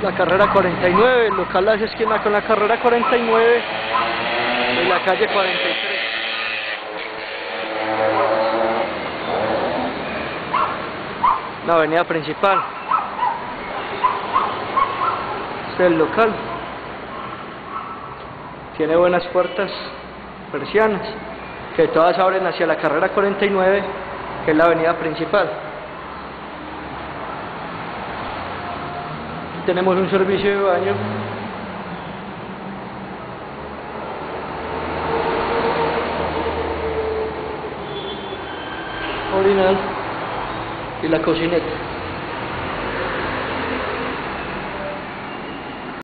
la carrera 49, el local hace esquina con la carrera 49 y la calle 43. La avenida principal. Este es el local. Tiene buenas puertas, persianas, que todas abren hacia la carrera 49, que es la avenida principal. Tenemos un servicio de baño. Orinal y la cocineta.